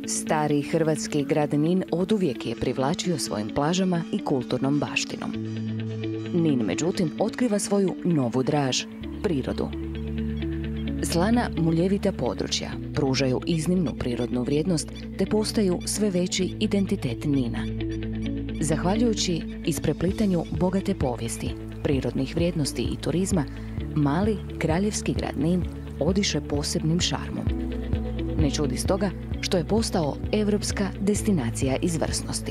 Stari hrvatski grad Nin oduvijek je privlačio svojim plažama i kulturnom baštinom. Nin, međutim, otkriva svoju novu draž, prirodu. Slana, muljevita područja pružaju iznimnu prirodnu vrijednost te postaju sve veći identitet Nina. Zahvaljujući ispreplitanju bogate povijesti, prirodnih vrijednosti i turizma, mali kraljevski grad Nin odiše posebnim šarmom. Ne čudi stoga što je postao europska destinacija izvrsnosti.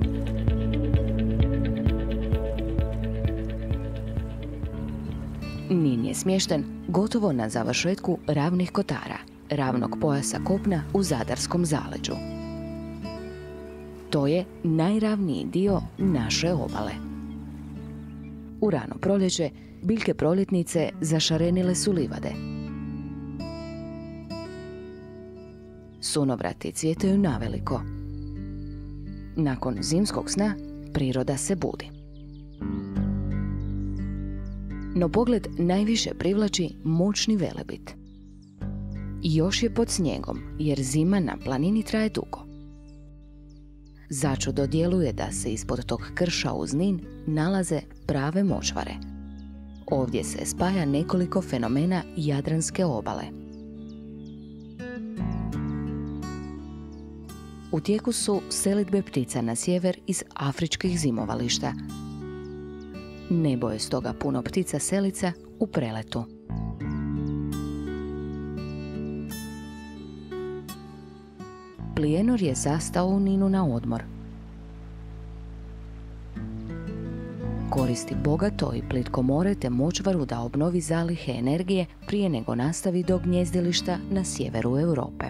Nin je smješten gotovo na završetku Ravnih Kotara, ravnog pojasa kopna u Zadarskom zaleđu. To je najravniji dio naše obale. U rano proljeće biljke proljetnice zašarenile su livade. Sunovrati cvjetaju naveliko. Nakon zimskog sna priroda se budi. No pogled najviše privlači moćni Velebit. Još je pod snijegom, jer zima na planini traje dugo. Začudo djeluje da se ispod tog krša uz Nin nalaze prave močvare. Ovdje se spaja nekoliko fenomena Jadranske obale. U tijeku su selidbe ptica na sjever iz afričkih zimovališta. Nebo je stoga puno ptica selica u preletu. Plijenor je zastao u Ninu na odmor. Koristi bogato i plitko more te močvaru da obnovi zalihe energije prije nego nastavi do gnjezdilišta na sjeveru Europe.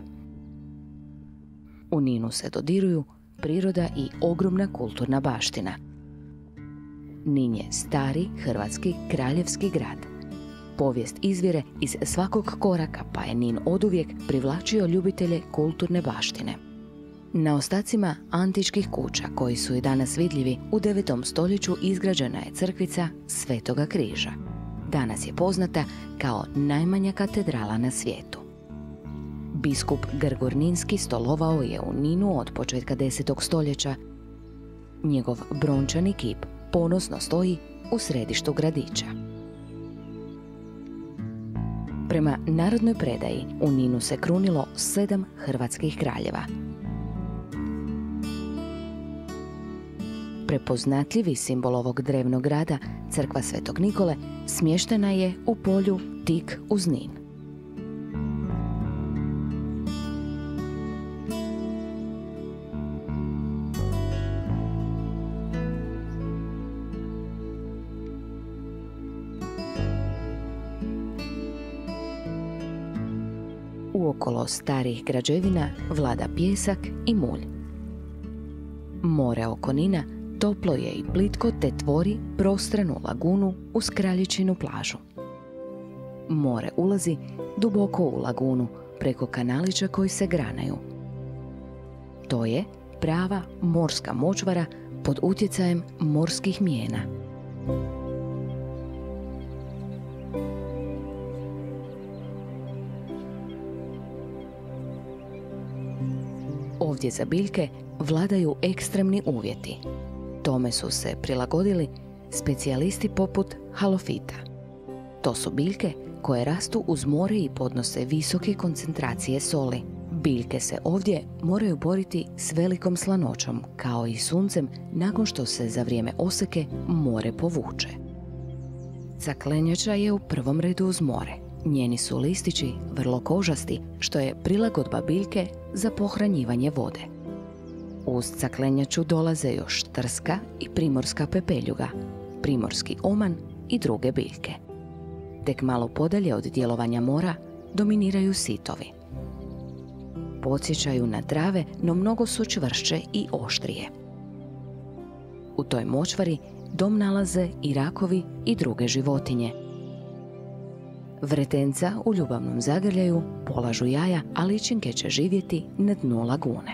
U Ninu se dodiruju priroda i ogromna kulturna baština. Nin je stari hrvatski kraljevski grad. Povijest izvire iz svakog koraka, pa je Nin oduvijek privlačio ljubitelje kulturne baštine. Na ostacima antičkih kuća, koji su i danas vidljivi, u 9. stoljeću izgrađena je crkvica Svetoga križa. Danas je poznata kao najmanja katedrala na svijetu. Biskup Grgur Ninski stolovao je u Ninu od početka 10. stoljeća. Njegov brončani kip ponosno stoji u središtu gradića. Prema narodnoj predaji, u Ninu se krunilo 7 hrvatskih kraljeva. Prepoznatljivi simbol ovog drevnog grada, crkva Svetog Nikole, smještena je u polju tik uz Nin. Uokolo starih građevina vlada pijesak i mulj. More oko Nina toplo je i plitko te tvori prostranu lagunu uz kraljičinu plažu. More ulazi duboko u lagunu preko kanalića koji se granaju. To je prava morska močvara pod utjecajem morskih mijena. Ovdje za biljke vladaju ekstremni uvjeti. Tome su se prilagodili specijalisti poput halofita. To su biljke koje rastu uz more i podnose visoke koncentracije soli. Biljke se ovdje moraju boriti s velikom slanoćom, kao i suncem nakon što se za vrijeme oseke more povuče. Caklenjača je u prvom redu uz more. Njeni su listići vrlo kožasti, što je prilagodba biljke za pohranjivanje vode. Uz caklenjaču dolaze još trska i primorska pepeljuga, primorski oman i druge biljke. Tek malo podalje od djelovanja mora dominiraju sitovi. Podsjećaju na trave, no mnogo su čvršće i oštrije. U toj močvari dom nalaze i rakovi i druge životinje. Vretenca u ljubavnom zagrljaju polažu jaja, a ličinke će živjeti na dnu lagune.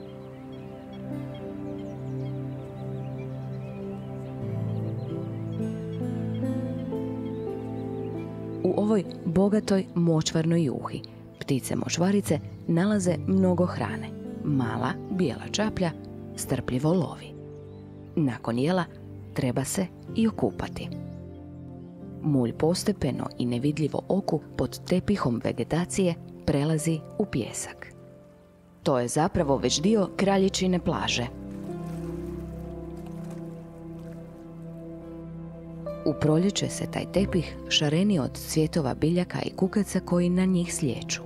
U ovoj bogatoj močvarnoj juhi ptice močvarice nalaze mnogo hrane. mala bijela čaplja strpljivo lovi. Nakon jela treba se i okupati. Mulj postepeno i nevidljivo oku pod tepihom vegetacije prelazi u pijesak. To je zapravo već dio kraljičine plaže. U proljeće se taj tepih šareni od cvjetova biljaka i kukaca koji na njih slijeću.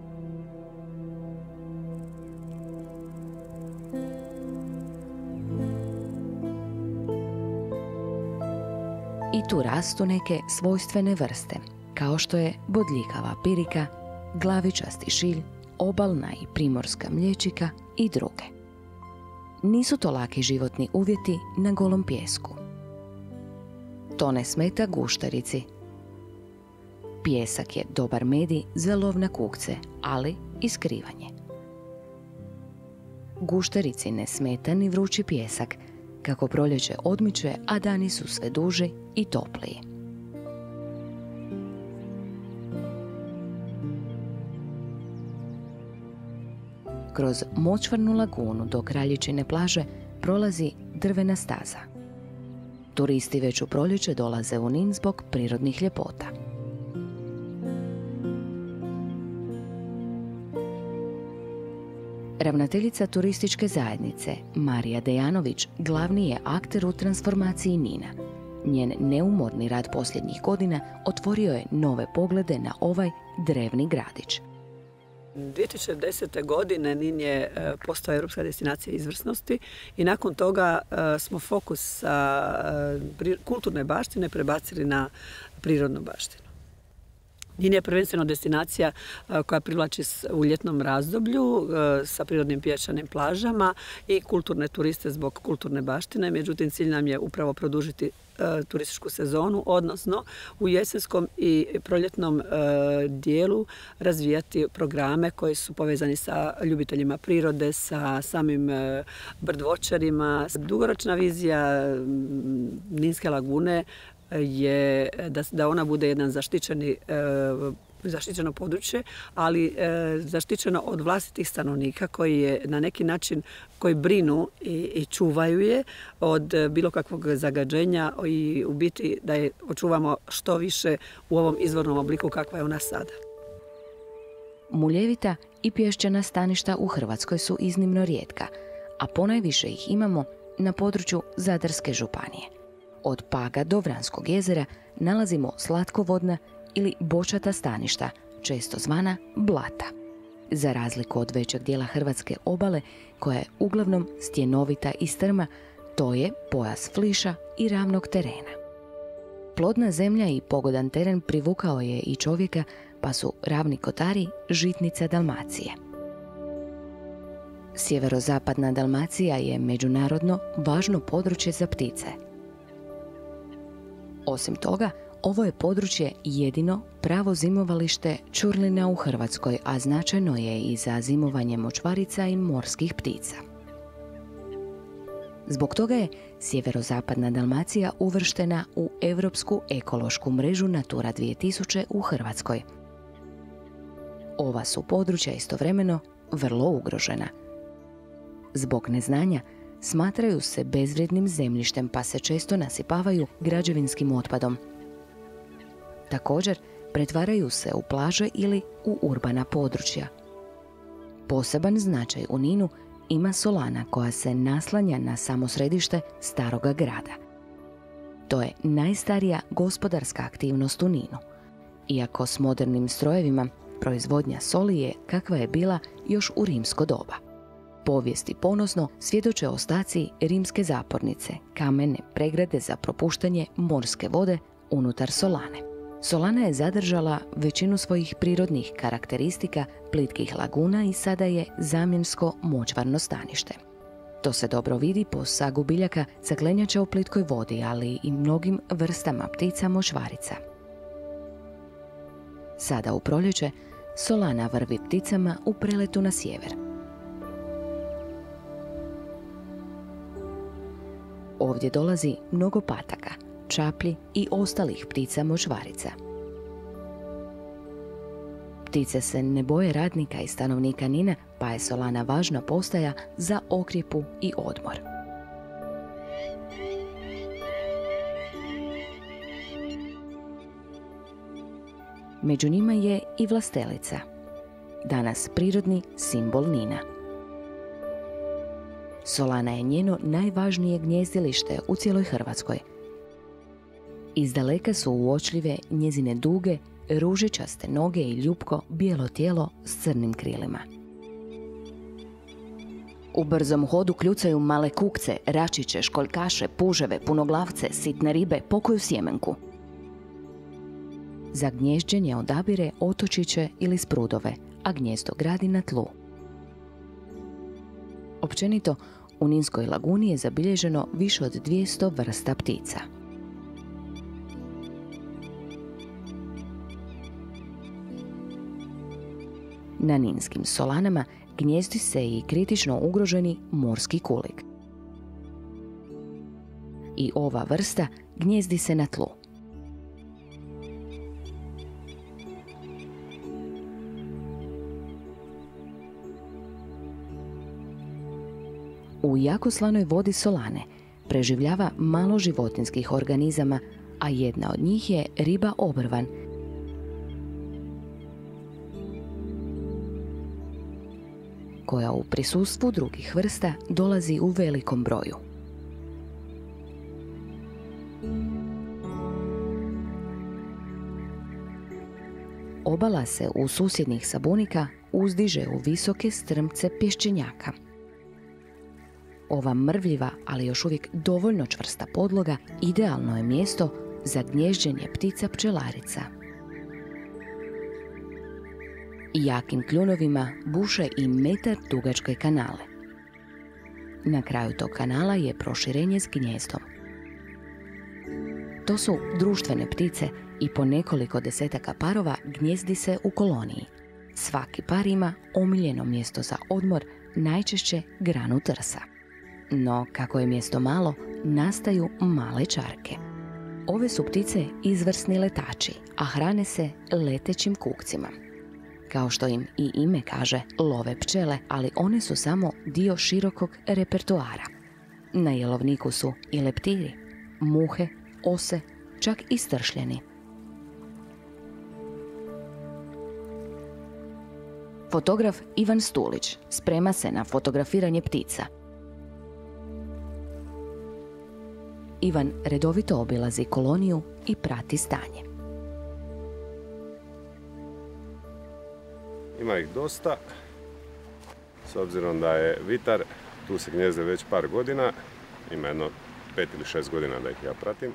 I tu rastu neke svojstvene vrste, kao što je bodljikava pirika, glavičasti šilj, obalna i primorska mlječika i druge. Nisu to laki životni uvjeti na golom pijesku. To ne smeta guštarici. Pijesak je dobar medij za lov na kukce, ali i skrivanje. Guštarici ne smeta ni vrući pijesak, kako proljeće odmiče, a dani su sve duži i topliji. Kroz močvarnu lagunu do kraljičine plaže prolazi drvena staza. Turisti već u proljeće dolaze u Nin zbog prirodnih ljepota. Ravnateljica turističke zajednice Marija Dejanović glavni je akter u transformaciji Nina. Njen neumorni rad posljednjih godina otvorio je nove poglede na ovaj drevni gradić. 2010. godine Nin je postao europska destinacija izvrsnosti i nakon toga smo fokus sa kulturne baštine prebacili na prirodnu baštinu. Nin je prvenstveno destinacija koja privlači u ljetnom razdoblju sa prirodnim pješčanim plažama i kulturne turiste zbog kulturne baštine. Međutim, cilj nam je upravo produžiti turističku sezonu, odnosno u jesenskom i proljetnom dijelu razvijati programe koji su povezani sa ljubiteljima prirode, sa samim birdwatcherima. Dugoročna vizija Ninske lagune je da ona bude jedan zaštićeno područje, ali zaštićeno od vlastitih stanovnika koji je na neki način koji brinu i čuvaju je od bilo kakvog zagađenja i u biti da je očuvamo što više u ovom izvornom obliku kakva je ona sada. Muljevita i pješčana staništa u Hrvatskoj su iznimno rijetka, a ponajviše ih imamo na području Zadarske županije. Od Paga do Vranskog jezera nalazimo slatkovodna ili bočata staništa, često zvana blata. Za razliku od većeg dijela hrvatske obale, koja je uglavnom stjenovita i strma, to je pojas fliša i ravnog terena. Plodna zemlja i pogodan teren privukao je i čovjeka, pa su Ravni Kotari žitnica Dalmacije. Sjeverozapadna Dalmacija je međunarodno važno područje za ptice. Osim toga, ovo je područje jedino pravo zimovalište ćurlina u Hrvatskoj, a značajno je i za zimovanje močvarica i morskih ptica. Zbog toga je sjeverozapadna Dalmacija uvrštena u Europsku ekološku mrežu Natura 2000 u Hrvatskoj. Ova su područja istovremeno vrlo ugrožena. Zbog neznanja smatraju se bezvrijednim zemljištem, pa se često nasipavaju građevinskim otpadom. Također, pretvaraju se u plaže ili u urbana područja. Poseban značaj u Ninu ima solana koja se naslanja na samo središte staroga grada. To je najstarija gospodarska aktivnost u Ninu. Iako s modernim strojevima, proizvodnja soli je kakva je bila još u rimsko doba. Povijesti ponosno svjedoče ostaci rimske zapornice, kamene pregrade za propuštanje morske vode unutar solane. Solana je zadržala većinu svojih prirodnih karakteristika plitkih laguna i sada je zamjensko močvarno stanište. To se dobro vidi po sagu biljaka caklenjača u plitkoj vodi, ali i mnogim vrstama ptica močvarica. Sada u proljeće solana vrvi pticama u preletu na sjever. Ovdje dolazi mnogo pataka, čaplji i ostalih ptica močvarica. Ptice se ne boje radnika i stanovnika Nina, pa je Solana važna postaja za okrijepu i odmor. Među njima je i vlastelica, danas prirodni simbol Nina. Solana je njeno najvažnije gnjezdilište u cijeloj Hrvatskoj. Izdaleka su uočljive njezine duge, ružičaste noge i ljupko bijelo tijelo s crnim krilima. U brzom hodu kljucaju male kukce, račiće, školjkaše, puževe, punoglavce, sitne ribe, pokoju sjemenku. Za gnježđenje odabire otočiće ili sprudove, a gnjezdo gradi na tlu. Općenito, u Ninskoj laguni je zabilježeno više od 200 vrsta ptica. Na ninskim solanama gnjezdi se i kritično ugroženi morski kulik. I ova vrsta gnjezdi se na tlu. U jako slanoj vodi Solane preživljava malo životinjskih organizama, a jedna od njih je riba obrvan, koja u prisustvu drugih vrsta dolazi u velikom broju. Obala se u susjednih sabunika uzdiže u visoke strmce pješčenjaka. Ova mrvljiva, ali još uvijek dovoljno čvrsta podloga, idealno je mjesto za gnježđenje ptica pčelarica. Jakim kljunovima buše i metar dugačke kanale. Na kraju tog kanala je proširenje s gnjezdom. To su društvene ptice i po nekoliko desetaka parova gnjezdi se u koloniji. Svaki par ima omiljeno mjesto za odmor, najčešće granu trsa. No, kako je mjesto malo, nastaju male čarke. Ove su ptice izvrsni letači, a hrane se letećim kukcima. Kao što im i ime kaže, love pčele, ali one su samo dio širokog repertoara. Na jelovniku su i leptiri, muhe, ose, čak i stršljeni. Fotograf Ivan Stulić sprema se na fotografiranje ptica. Ivan redovito obilazi koloniju i prati stanje. Ima ih dosta, s obzirom da je vitar, tu se gnjezde već par godina, ima jedno 5 ili 6 godina da ih ja pratim.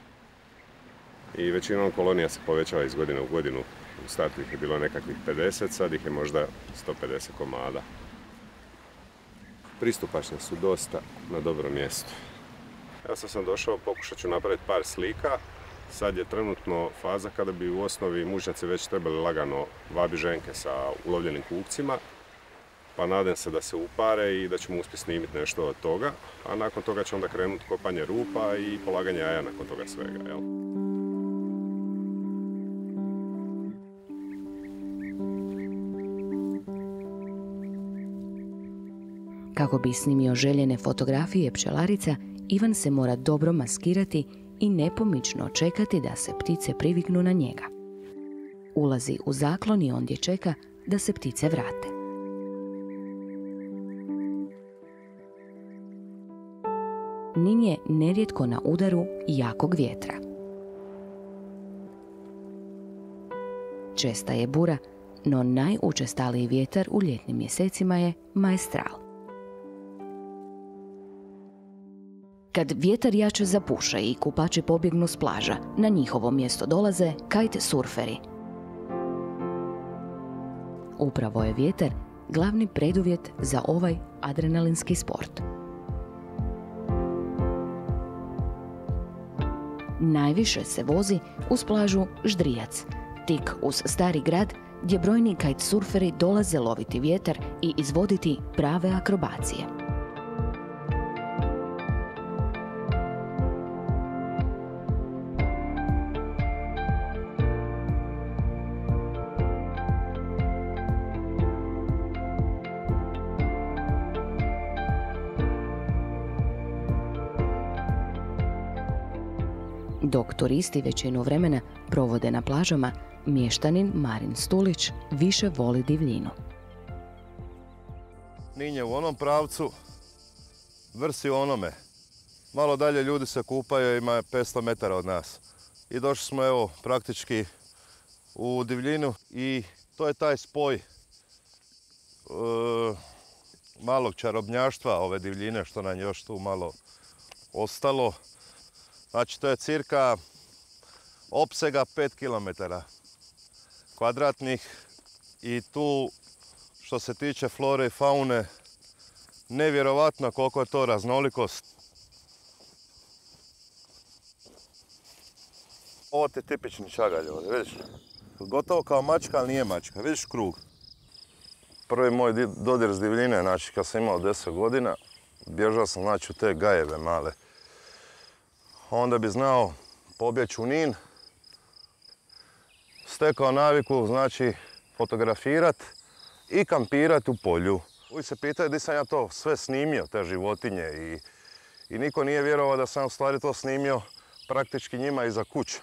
I većinom kolonija se povećava iz godine u godinu. U startu ih je bilo nekakvih 50, sad ih je možda 150 komada. Pristupačne su dosta na dobrom mjestu. Ja sam došao, pokušat ću napraviti par slika. Sad je trenutno faza kada bi u osnovi mužjaci već trebali lagano vabi ženke sa ulovljenim kukcima. Pa nadam se da se upare i da ćemo uspjeti snimiti nešto od toga. A nakon toga će onda krenuti kopanje rupa i polaganje jaja nakon toga svega. Jel? Kako bi snimio željene fotografije pčelarica, Ivan se mora dobro maskirati i nepomično čekati da se ptice priviknu na njega. Ulazi u zaklon i ondje čeka da se ptice vrate. Nin je nerijetko na udaru jakog vjetra. Česta je bura, no najučestaliji vjetar u ljetnim mjesecima je maestral. Kad vjetar jače zapuše i kupači pobjegnu s plaža, na njihovo mjesto dolaze kite surferi. Upravo je vjetar glavni preduvjet za ovaj adrenalinski sport. Najviše se vozi uz plažu Ždrijac, tik uz Stari grad, gdje brojni kite surferi dolaze loviti vjetar i izvoditi prave akrobacije. Dok turisti većinu vremena provode na plažama, mještanin Marin Stulić više voli divljinu. Nin je u onom pravcu, Vrs je u onome. Malo dalje ljudi se kupaju, ima 500 metara od nas. I došli smo evo praktički u divljinu i to je taj spoj malog čarobnjaštva ove divljine što nam još tu malo ostalo. Znači to je cirka opsega 5 km kvadratnih i tu što se tiče flore i faune nevjerovatno koliko je to raznolikost. Ovo ti je tipični čagalj ovdje, vidiš? Gotovo kao mačka, ali nije mačka. Vidiš krug? Prvi moj dodir s divljine, znači kad sam imao 10 godina, bježao sam znači u te gajeve male. Onda bi znao pobjeći u Nin, stekao naviku, znači fotografirat i kampirat u polju. Uvijek se pitaju gdje sam ja to sve snimio, te životinje i niko nije vjerovao da sam u stvari to snimio praktički njima iza kuće.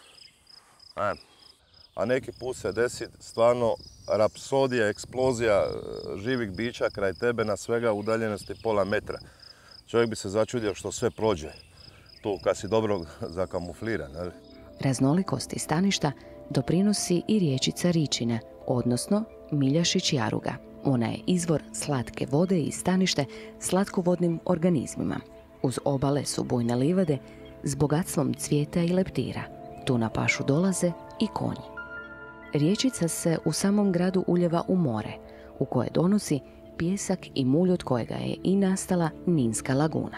A neki put se desi stvarno rapsodija, eksplozija živih bića kraj tebe na svega udaljenosti pola metra. Čovjek bi se začudio što sve prođe tu kad si dobro zakamufliran. Ne? Raznolikosti staništa doprinosi i riječica Ričina, odnosno Miljašić jaruga. Ona je izvor slatke vode i stanište slatkovodnim organizmima. Uz obale su bujne livade s bogatstvom cvijeta i leptira. Tu na pašu dolaze i konji. Riječica se u samom gradu uljeva u more, u koje donosi pijesak i mulj od kojega je i nastala Ninska laguna.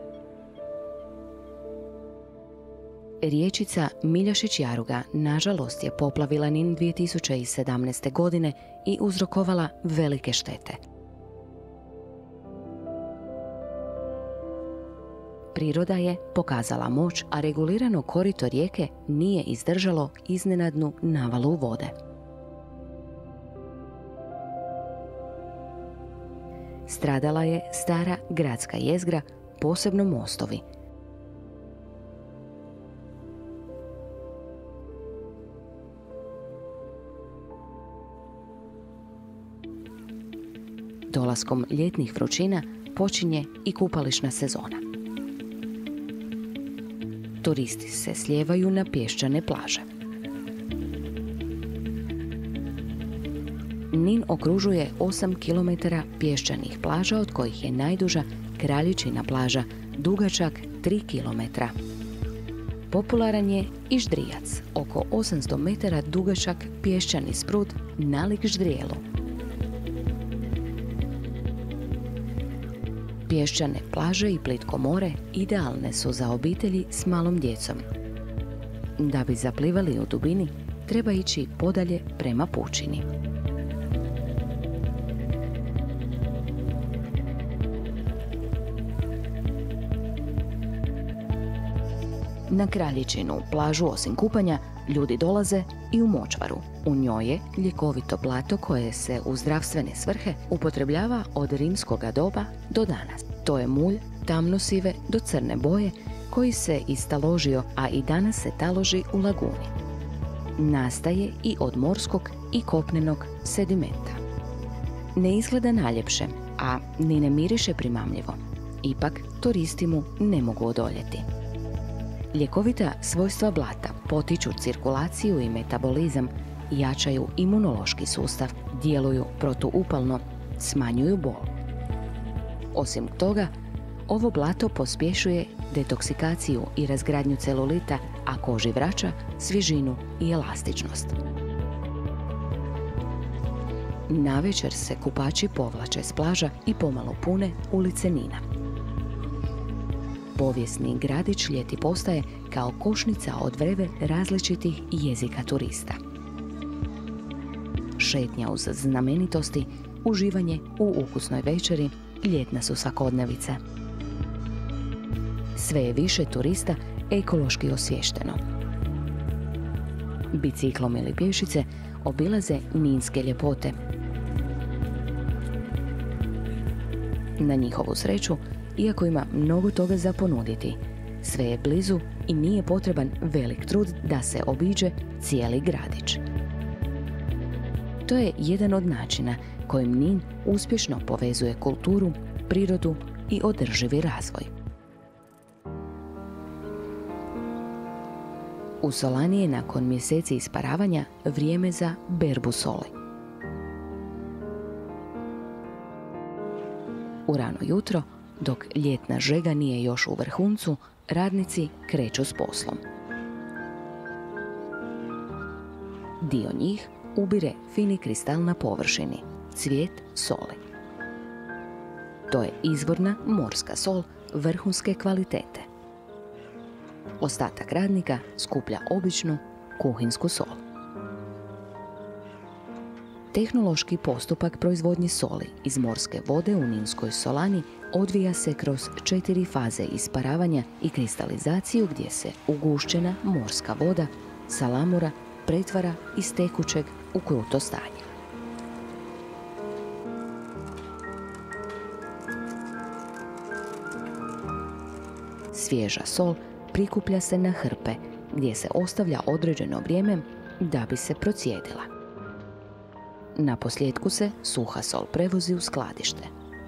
Riječica Miljašić jaruga nažalost je poplavila Nin 2017. godine i uzrokovala velike štete. Priroda je pokazala moć, a regulirano korito rijeke nije izdržalo iznenadnu navalu vode. Stradala je stara gradska jezgra, posebno mostovi. Dolaskom ljetnih vrućina počinje i kupališna sezona. Turisti se slijevaju na pješčane plaže. Nin okružuje 8 km pješčanih plaža, od kojih je najduža Kraljičina plaža, dugačak 3 km. Popularan je i Ždrijac, oko 800 metara dugačak pješčani sprud nalik ždrijelu. Pješčane plaže i plitko more idealne su za obitelji s malom djecom. Da bi zaplivali u dubini, treba ići podalje prema pučini. Na Kraljičinu plažu osim kupanja ljudi dolaze i u močvaru. U njoj je ljekovito blato koje se u zdravstvene svrhe upotrebljava od rimskoga doba do danas. To je mulj tamnosive do crne boje koji se istaložio, a i danas se taloži u laguni. Nastaje i od morskog i kopnenog sedimenta. Ne izgleda najljepše, a ni ne miriše primamljivo. Ipak turisti mu ne mogu odoljeti. Ljekovita svojstva blata potiču cirkulaciju i metabolizam, jačaju imunološki sustav, djeluju protuupalno, smanjuju bol. Osim toga, ovo blato pospješuje detoksikaciju i razgradnju celulita, a koži vraća svježinu i elastičnost. Navečer se kupači povlače s plaža i pomalo pune ulice Nina. Povijesni gradić ljeti postaje kao košnica od vreve različitih jezika turista. Šetnja uz znamenitosti, uživanje u ukusnoj večeri, ljetna su svakodnevice. Sve je više turista ekološki osviješteno. Biciklom ili pješice obilaze ninske ljepote. Na njihovu sreću, iako ima mnogo toga za ponuditi, Sve je blizu i nije potreban velik trud da se obiđe cijeli gradić. To je jedan od načina kojim Nin uspješno povezuje kulturu, prirodu i održivi razvoj. U Solani je nakon mjeseci isparavanja vrijeme za berbu soli. U rano jutro, dok ljetna žega nije još u vrhuncu, radnici kreću s poslom. Dio njih ubire fini kristal na površini, cvijet soli. To je izvorna morska sol vrhunske kvalitete. Ostatak radnika skuplja običnu kuhinsku sol. Tehnološki postupak proizvodnje soli iz morske vode u Ninskoj Solani odvija se kroz 4 faze isparavanja i kristalizaciju gdje se ugušćena morska voda, salamura, pretvara iz tekućeg u kruto stanje. Svježa sol prikuplja se na hrpe gdje se ostavlja određeno vrijeme da bi se procijedila. Na posljedku se suha sol prevozi u skladište.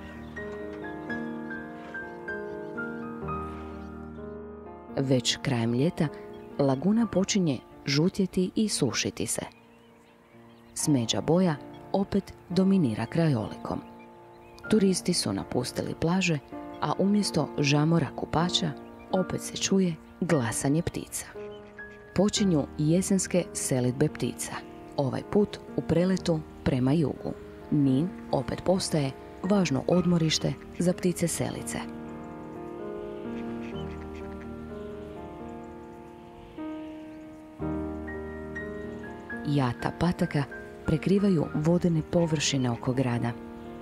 Već krajem ljeta laguna počinje žutjeti i sušiti se. Smeđa boja opet dominira krajolikom. Turisti su napustili plaže, a umjesto žamora kupača opet se čuje glasanje ptica. Počinju jesenske selidbe ptica, ovaj put u preletu prema jugu. Nin opet postaje važno odmorište za ptice selice. Jata pataka prekrivaju vodene površine oko grada.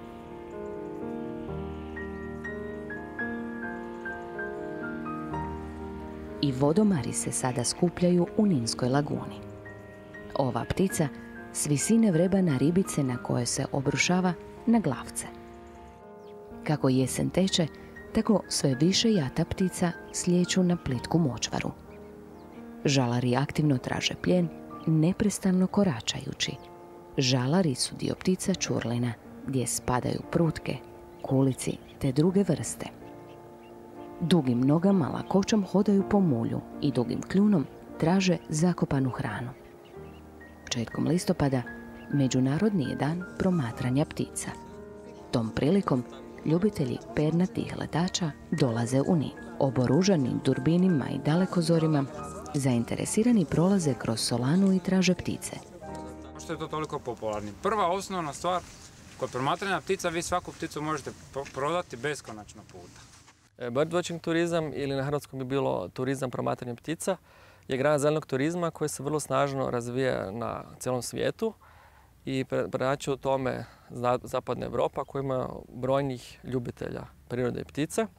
I vodomari se sada skupljaju u Ninskoj laguni. Ova ptica s visine vreba na ribice na koje se obrušava na glavce. Kako jesen teče, tako sve više jata ptica slijeću na plitku močvaru. Žalari aktivno traže plijen, neprestano koračajući. Žalari su dio ptica čurlina, gdje spadaju prutke, kulici te druge vrste. Dugim nogama lakoćom hodaju po mulju i dugim kljunom traže zakopanu hranu. Početkom listopada Međunarodni je dan promatranja ptica. Tom prilikom ljubitelji pernatih letača dolaze u Nin. Oboružani durbinima i dalekozorima, zainteresirani prolaze kroz Solanu i traže ptice. Što je to toliko popularni? Prva osnovna stvar, kod promatranja ptica vi svaku pticu možete prodati beskonačno puta. Birdwatching turizam, ili na hrvatskom bi bilo turizam promatranja ptica, je grana zelenog turizma koji se vrlo snažno razvija na cijelom svijetu i prednjači u tome zapadna Europa koja ima brojnih ljubitelja prirode i ptice.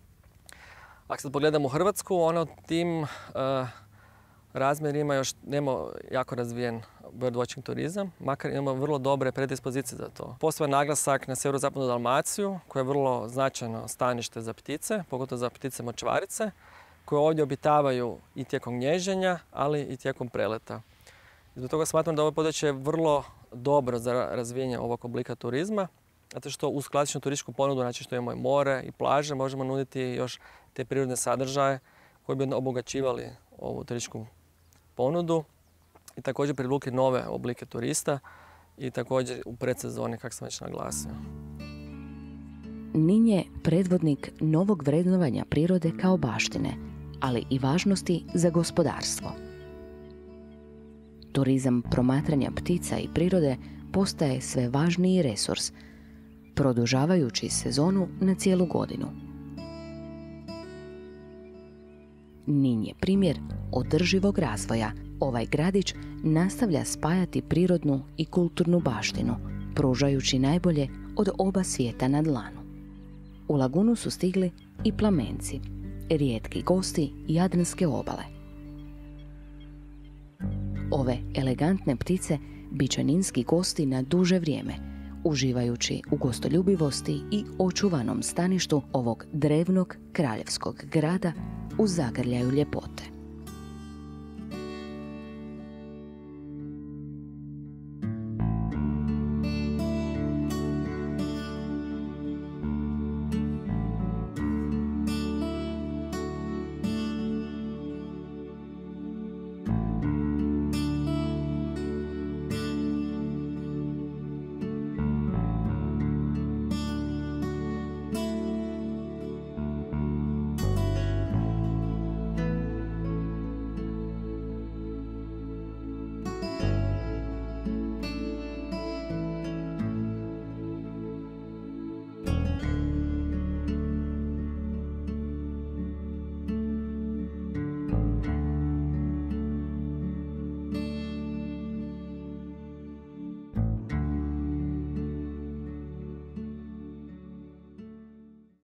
Ako sad pogledamo Hrvatsku, ona u tim razmjerima još nema jako razvijen birdwatching turizam, makar imamo vrlo dobre predispozicije za to. Poseban naglasak na sjeverozapadnu Dalmaciju, koja je vrlo značajno stanište za ptice, pogotovo za ptice močvarice, koje ovdje obitavaju i tijekom gnježenja, ali i tijekom preleta. Zbog toga smatram da ovo područje je vrlo dobro za razvijanje ovog oblika turizma, zato što uz klasičnu turističku ponudu, znači što imamo i more i plaže, možemo nuditi još te prirodne sadržaje koji bi obogaćivali ovu turističku ponudu i također privukli nove oblike turista i također u predsezoni, kako sam već naglasio. Nin je predvodnik novog vrednovanja prirode kao baštine, ali i važnosti za gospodarstvo. Turizam promatranja ptica i prirode postaje sve važniji resurs, produžavajući sezonu na cijelu godinu. Nin je primjer održivog razvoja. Ovaj gradić nastavlja spajati prirodnu i kulturnu baštinu, pružajući najbolje od oba svijeta na dlanu. U lagunu su stigli i plamenci, rijetki gosti Jadranske obale. Ove elegantne ptice bit će ninski gosti na duže vrijeme, uživajući u gostoljubivosti i očuvanom staništu ovog drevnog kraljevskog grada u zagrljaju ljepote.